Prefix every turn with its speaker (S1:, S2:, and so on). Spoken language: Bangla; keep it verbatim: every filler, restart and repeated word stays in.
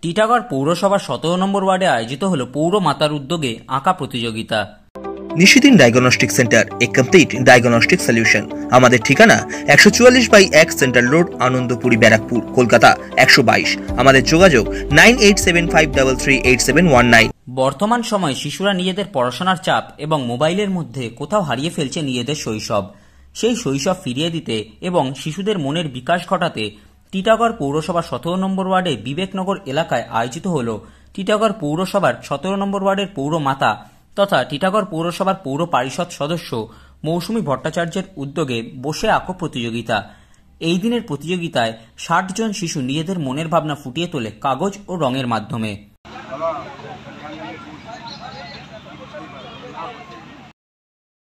S1: টিটাগড় পৌরসভার সতেরো নম্বর ওয়ার্ডে আয়োজিত হল পৌর মাতার উদ্যোগে আঁকা প্রতিযোগিতা।
S2: Nishidin diagnostic centre, a complete diagnostic solution. আমাদের ঠিকানা একশো চুয়াল্লিশ বাই এক সেন্ট্রাল রোড, আনন্দপুরি, ব্যারাকপুর, কলকাতা একশো বাইশ। আমাদের যোগাযোগ nine eight seven five three three eight seven one nine.
S1: বর্তমান সময়ে শিশুরা নিজেদের পড়াশোনার চাপ এবং মোবাইলের মধ্যে কোথাও হারিয়ে ফেলছে নিজেদের শৈশব। সেই শৈশব ফিরিয়ে দিতে এবং শিশুদের মনের বিকাশ ঘটাতে টিটাগড় পৌরসভার সতেরো নম্বর ওয়ার্ডে বিবেকনগর এলাকায় আয়োজিত হল টিটাগড় পৌরসভার সতেরো নম্বর ওয়ার্ডের পৌর মাতা তথা টিটাগড় পৌরসভার পৌর পরিষদ সদস্য মৌসুমী ভট্টাচার্যের উদ্যোগে বসে আঁকো প্রতিযোগিতা। এই দিনের প্রতিযোগিতায় ষাট জন শিশু নিজেদের মনের ভাবনা ফুটিয়ে তোলে কাগজ ও রঙের মাধ্যমে।